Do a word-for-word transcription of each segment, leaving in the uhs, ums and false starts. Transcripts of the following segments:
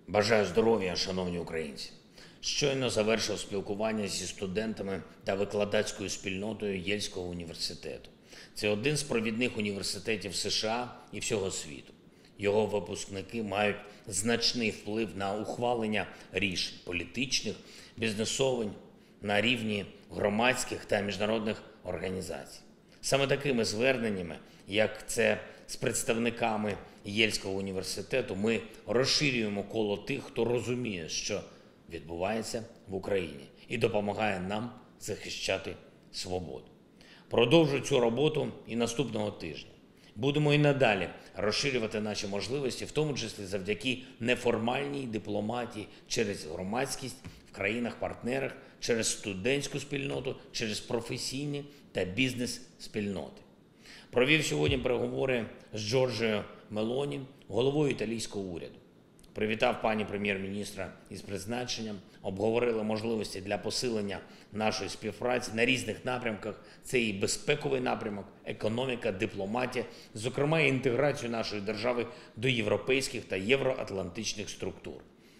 Бажаю здоров'я, шановні українці. Щойно завершив спілкування зі студентами та викладацькою спільнотою Єльського університету. Це один з провідних університетів США і всього світу. Його випускники мають значний вплив на ухвалення рішень політичних, бізнесових, на рівні громадських та міжнародних організацій. Саме такими зверненнями, як це з представниками Єльського університету, ми розширюємо коло тих, хто розуміє, що відбувається в Україні, і допомагає нам захищати свободу. Продовжу цю роботу і наступного тижня. Будемо і надалі розширювати наші можливості, в тому числі завдяки неформальній дипломатії, через громадськість в країнах-партнерах, через студентську спільноту, через професійні та бізнес-спільноти. Провів сьогодні переговори з Джорджією Мелоні, головою італійського уряду. Привітав пані прем'єр-міністра із призначенням, обговорили можливості для посилення нашої співпраці на різних напрямках. Це і безпековий напрямок, економіка, дипломатія, зокрема і інтеграцію нашої держави до європейських та євроатлантичних структур.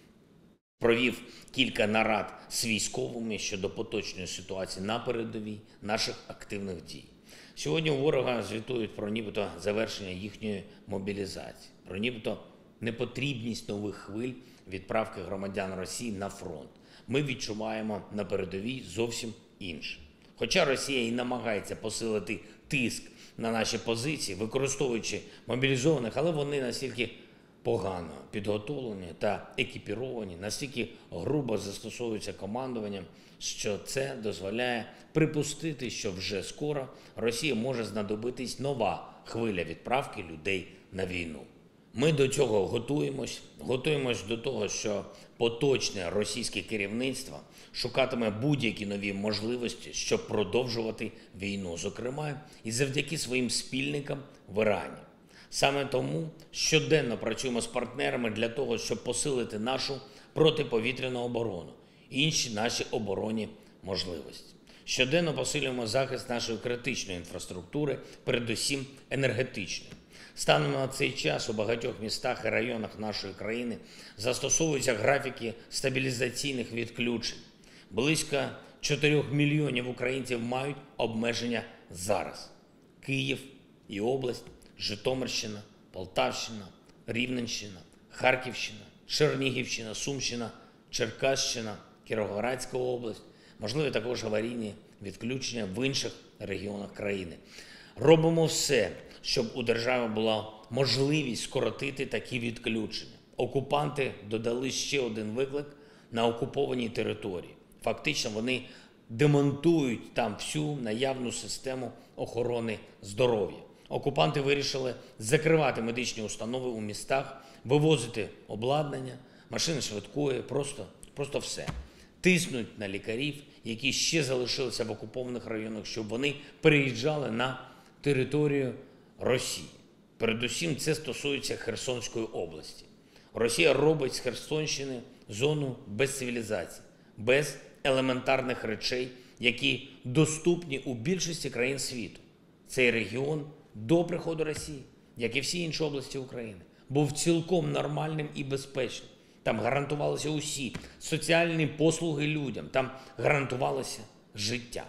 Провів кілька нарад з військовими щодо поточної ситуації на передовій наших активних дій. Сьогодні у ворога звітують про нібито завершення їхньої мобілізації, про нібито непотрібність нових хвиль відправки громадян Росії на фронт. Ми відчуваємо на передовій зовсім інше. Хоча Росія і намагається посилити тиск на наші позиції, використовуючи мобілізованих, але вони настільки погано підготовлені та екіпіровані, настільки грубо застосовуються командуванням, що це дозволяє припустити, що вже скоро Росії може знадобитись нова хвиля відправки людей на війну. Ми до цього готуємось, готуємось до того, що поточне російське керівництво шукатиме будь-які нові можливості, щоб продовжувати війну, зокрема і завдяки своїм спільникам в Ірані. Саме тому щоденно працюємо з партнерами для того, щоб посилити нашу протиповітряну оборону і інші наші оборонні можливості. Щоденно посилюємо захист нашої критичної інфраструктури, передусім енергетичної. Станом на цей час у багатьох містах і районах нашої країни застосовуються графіки стабілізаційних відключень. Близько чотирьох мільйонів українців мають обмеження зараз. Київ і область, Житомирщина, Полтавщина, Рівненщина, Харківщина, Чернігівщина, Сумщина, Черкащина, Кіровоградська область, можливі також аварійні відключення в інших регіонах країни. Робимо все, щоб у держави була можливість скоротити такі відключення. Окупанти додали ще один виклик на окупованій території. Фактично вони демонтують там всю наявну систему охорони здоров'я. Окупанти вирішили закривати медичні установи у містах, вивозити обладнання, машини швидкої, просто, просто все. Тиснуть на лікарів, які ще залишилися в окупованих районах, щоб вони переїжджали на територію Росії. Передусім це стосується Херсонської області. Росія робить з Херсонщини зону без цивілізації, без елементарних речей, які доступні у більшості країн світу. Цей регіон до приходу Росії, як і всі інші області України, був цілком нормальним і безпечним. Там гарантувалися усі соціальні послуги людям, там гарантувалося життя.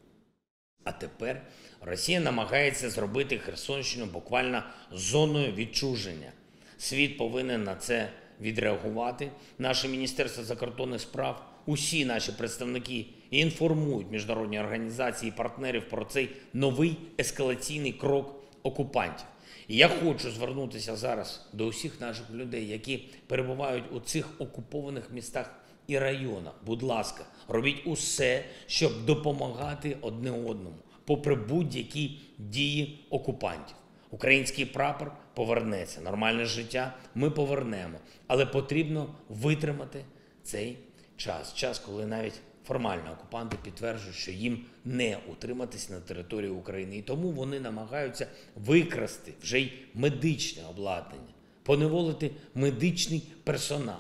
А тепер Росія намагається зробити Херсонщину буквально зоною відчуження. Світ повинен на це відреагувати. Наше Міністерство закордонних справ, усі наші представники інформують міжнародні організації і партнерів про цей новий ескалаційний крок окупантів. І я хочу звернутися зараз до усіх наших людей, які перебувають у цих окупованих містах і районах. Будь ласка, робіть усе, щоб допомагати одне одному, попри будь-які дії окупантів. Український прапор повернеться, нормальне життя ми повернемо, але потрібно витримати цей час. Час, коли навіть формально окупанти підтверджують, що їм не утриматись на території України. І тому вони намагаються викрасти вже й медичне обладнання, поневолити медичний персонал.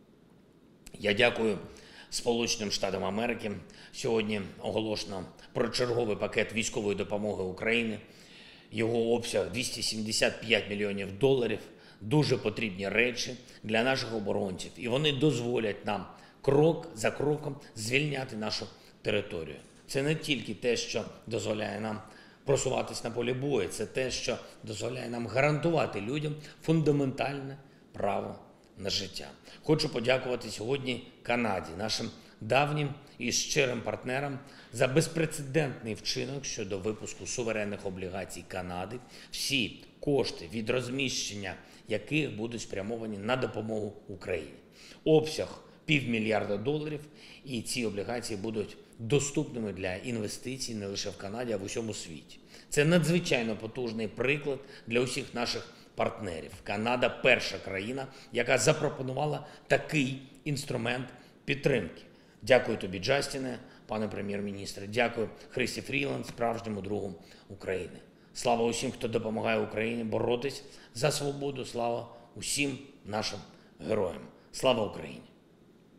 Я дякую Сполученим Штатам Америки. Сьогодні оголошено про черговий пакет військової допомоги Україні. Його обсяг двісті сімдесят п'ять мільйонів доларів дуже потрібні речі для наших оборонців, і вони дозволять нам крок за кроком звільняти нашу територію. Це не тільки те, що дозволяє нам просуватись на полі бою, це те, що дозволяє нам гарантувати людям фундаментальне право на життя. Хочу подякувати сьогодні Канаді, нашим давнім і щирим партнерам, за безпрецедентний вчинок щодо випуску суверенних облігацій Канади, всі кошти від розміщення яких будуть спрямовані на допомогу Україні. Обсяг півмільярда доларів, і ці облігації будуть доступними для інвестицій не лише в Канаді, а в усьому світі. Це надзвичайно потужний приклад для усіх наших партнерів. Канада – перша країна, яка запропонувала такий інструмент підтримки. Дякую тобі, Джастіне, пане прем'єр-міністре. Дякую Христі Фріланд, справжньому другу України. Слава усім, хто допомагає Україні боротись за свободу. Слава усім нашим героям. Слава Україні!